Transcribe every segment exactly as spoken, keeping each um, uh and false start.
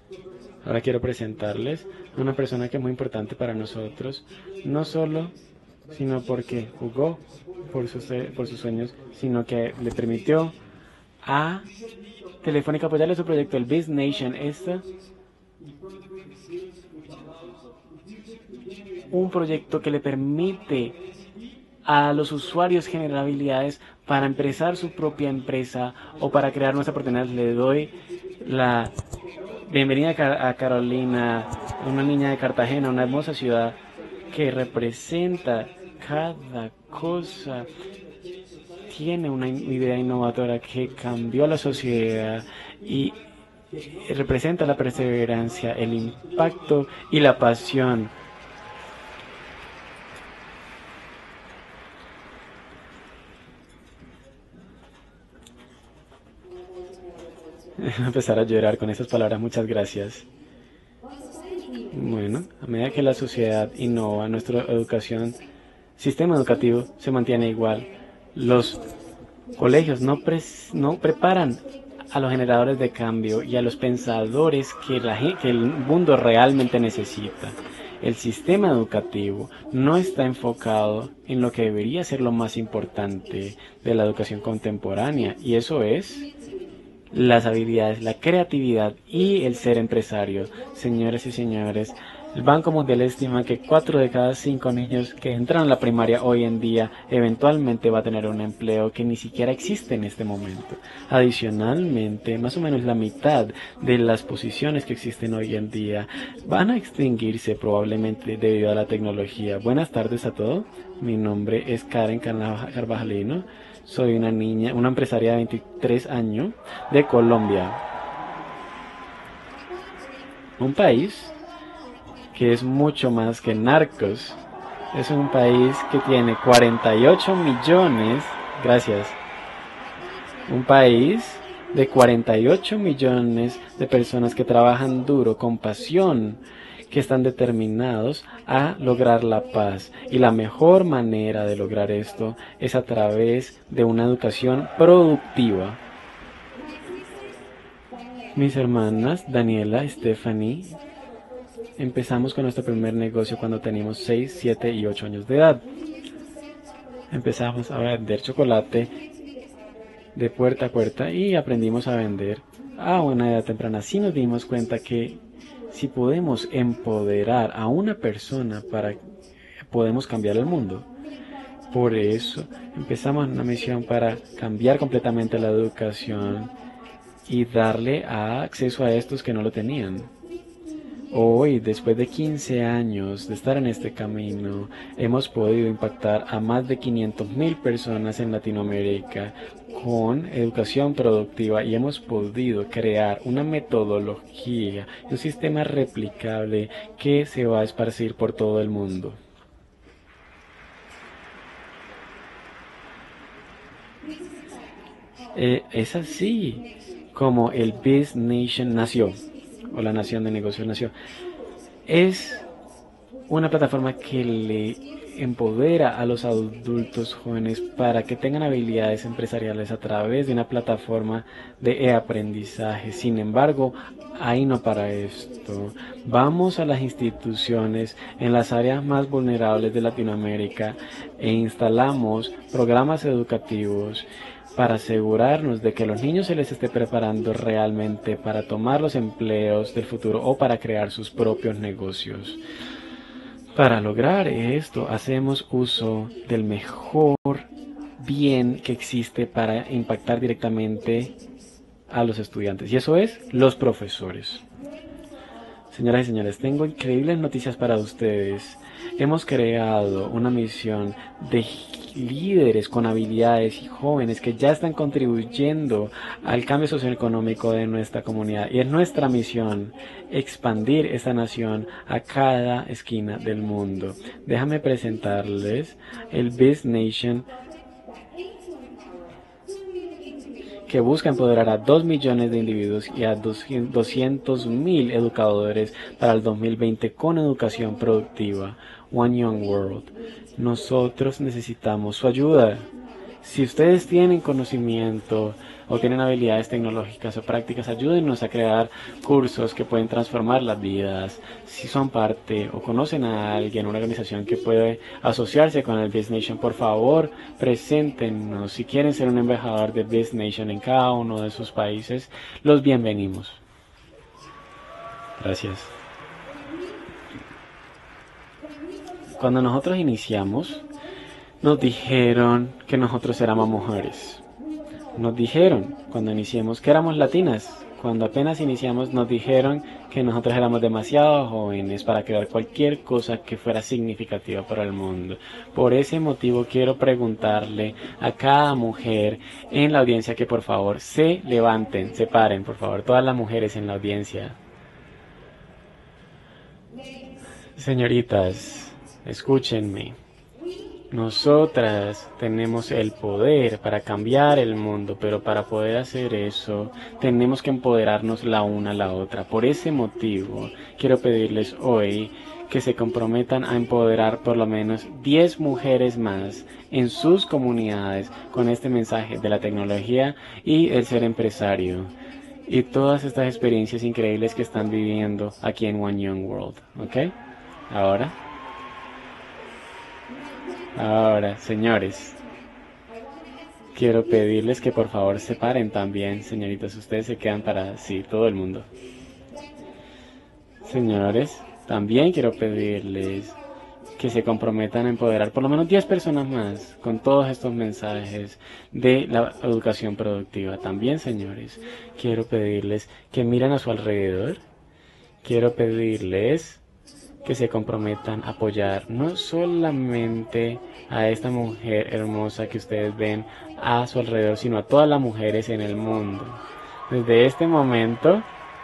Ahora quiero presentarles a una persona que es muy importante para nosotros, no solo, sino porque jugó por sus, por sus sueños, sino que le permitió a Telefónica apoyarle su proyecto, el Biz Nation. Esto, un proyecto que le permite a los usuarios generar habilidades para empezar su propia empresa o para crear nuevas oportunidades. Le doy la bienvenida a Carolina, una niña de Cartagena, una hermosa ciudad que representa cada cosa. Tiene una idea innovadora que cambió la sociedad y representa la perseverancia, el impacto y la pasión. Empezar a llorar con esas palabras. Muchas gracias. Bueno, a medida que la sociedad innova, nuestra educación, sistema educativo se mantiene igual. Los colegios no, pre no preparan a los generadores de cambio y a los pensadores que, la, que el mundo realmente necesita. El sistema educativo no está enfocado en lo que debería ser lo más importante de la educación contemporánea, y eso es las habilidades, la creatividad y el ser empresario. Señores y señores, el Banco Mundial estima que cuatro de cada cinco niños que entran a la primaria hoy en día eventualmente va a tener un empleo que ni siquiera existe en este momento. Adicionalmente, más o menos la mitad de las posiciones que existen hoy en día van a extinguirse probablemente debido a la tecnología. Buenas tardes a todos. Mi nombre es Karen Carvajalino. Soy una niña, una empresaria de veintitrés años de Colombia. Un país que es mucho más que Narcos. Es un país que tiene cuarenta y ocho millones, gracias, un país de cuarenta y ocho millones de personas que trabajan duro, con pasión, que están determinados a lograr la paz. Y la mejor manera de lograr esto es a través de una educación productiva. Mis hermanas, Daniela, Stephanie, empezamos con nuestro primer negocio cuando teníamos seis, siete y ocho años de edad. Empezamos a vender chocolate de puerta a puerta y aprendimos a vender a una edad temprana. Así nos dimos cuenta que si podemos empoderar a una persona, para podemos cambiar el mundo. Por eso empezamos una misión para cambiar completamente la educación y darle acceso a estos que no lo tenían. Hoy, después de quince años de estar en este camino, hemos podido impactar a más de quinientas mil personas en Latinoamérica con educación productiva, y hemos podido crear una metodología, un sistema replicable que se va a esparcir por todo el mundo. Eh, es así como el Biz Nation nació, o la nación de negocios nació. Es una plataforma que le empodera a los adultos jóvenes para que tengan habilidades empresariales a través de una plataforma de aprendizaje. Sin embargo, ahí no para esto. Vamos a las instituciones en las áreas más vulnerables de Latinoamérica e instalamos programas educativos para asegurarnos de que a los niños se les esté preparando realmente para tomar los empleos del futuro o para crear sus propios negocios. Para lograr esto, hacemos uso del mejor bien que existe para impactar directamente a los estudiantes, y eso es los profesores. Señoras y señores, tengo increíbles noticias para ustedes. Hemos creado una misión de líderes con habilidades y jóvenes que ya están contribuyendo al cambio socioeconómico de nuestra comunidad. Y es nuestra misión expandir esta nación a cada esquina del mundo. Déjame presentarles el Biz Nation, que busca empoderar a dos millones de individuos y a doscientos mil educadores para el dos mil veinte con educación productiva. One Young World. Nosotros necesitamos su ayuda. Si ustedes tienen conocimiento o tienen habilidades tecnológicas o prácticas, ayúdennos a crear cursos que pueden transformar las vidas. Si son parte o conocen a alguien, una organización que puede asociarse con el Biz Nation, por favor, preséntenos. Si quieren ser un embajador de Biz Nation en cada uno de sus países, los bienvenimos. Gracias. Cuando nosotros iniciamos, nos dijeron que nosotros éramos mujeres. Nos dijeron cuando iniciamos que éramos latinas. Cuando apenas iniciamos nos dijeron que nosotros éramos demasiado jóvenes para crear cualquier cosa que fuera significativa para el mundo. Por ese motivo quiero preguntarle a cada mujer en la audiencia que por favor se levanten, se paren, por favor, todas las mujeres en la audiencia. Señoritas, escúchenme. Nosotras tenemos el poder para cambiar el mundo, pero para poder hacer eso tenemos que empoderarnos la una a la otra. Por ese motivo, quiero pedirles hoy que se comprometan a empoderar por lo menos diez mujeres más en sus comunidades con este mensaje de la tecnología y el ser empresario. Y todas estas experiencias increíbles que están viviendo aquí en One Young World, ¿ok? Ahora... Ahora, señores, quiero pedirles que por favor se paren también, señoritas, ustedes se quedan para, sí, todo el mundo. Señores, también quiero pedirles que se comprometan a empoderar por lo menos diez personas más con todos estos mensajes de la educación productiva. También, señores, quiero pedirles que miren a su alrededor, quiero pedirles que se comprometan a apoyar no solamente a esta mujer hermosa que ustedes ven a su alrededor, sino a todas las mujeres en el mundo. Desde este momento,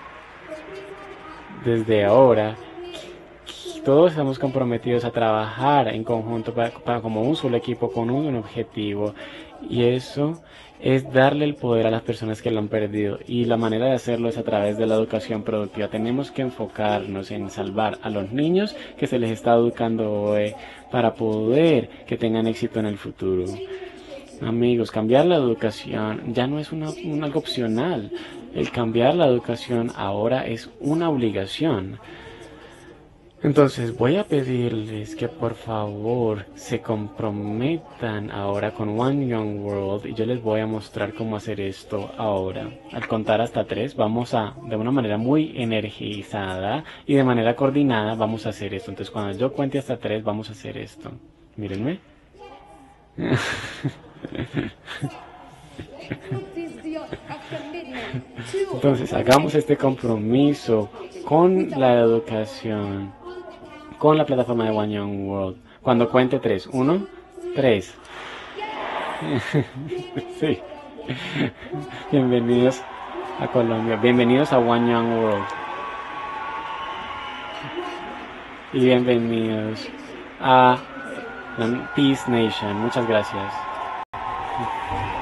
desde ahora, todos estamos comprometidos a trabajar en conjunto para, para como un solo equipo con un objetivo, y eso es darle el poder a las personas que lo han perdido, y la manera de hacerlo es a través de la educación productiva. Tenemos que enfocarnos en salvar a los niños que se les está educando hoy para poder que tengan éxito en el futuro. Amigos, cambiar la educación ya no es una, un algo opcional. El cambiar la educación ahora es una obligación. Entonces voy a pedirles que por favor se comprometan ahora con One Young World y yo les voy a mostrar cómo hacer esto ahora. Al contar hasta tres vamos a, de una manera muy energizada y de manera coordinada, vamos a hacer esto. Entonces cuando yo cuente hasta tres vamos a hacer esto. Mírenme. Entonces hagamos este compromiso con la educación, con la plataforma de One Young World. Cuando cuente tres. Uno, tres. Sí. Bienvenidos a Colombia. Bienvenidos a One Young World. Y bienvenidos a Peace Nation. Muchas gracias.